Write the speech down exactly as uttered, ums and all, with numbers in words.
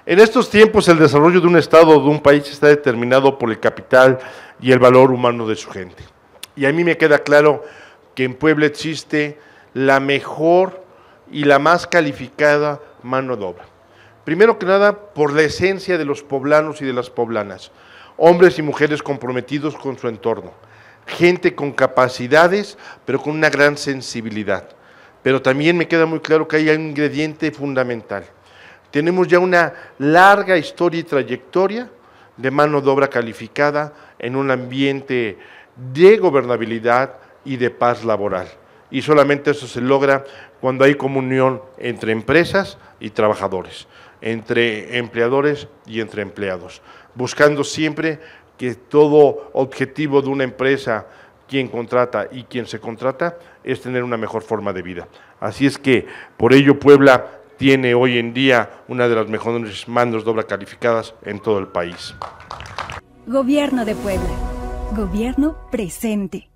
En estos tiempos el desarrollo de un estado o de un país está determinado por el capital y el valor humano de su gente. Y a mí me queda claro que en Puebla existe la mejor y la más calificada mano de obra. Primero que nada, por la esencia de los poblanos y de las poblanas, hombres y mujeres comprometidos con su entorno, gente con capacidades, pero con una gran sensibilidad. Pero también me queda muy claro que hay un ingrediente fundamental. Tenemos ya una larga historia y trayectoria de mano de obra calificada en un ambiente de gobernabilidad y de paz laboral. Y solamente eso se logra cuando hay comunión entre empresas y trabajadores, entre empleadores y entre empleados, buscando siempre que todo objetivo de una empresa, quien contrata y quien se contrata, es tener una mejor forma de vida. Así es que, por ello, Puebla tiene hoy en día una de las mejores manos de obra calificadas en todo el país. Gobierno de Puebla. Gobierno presente.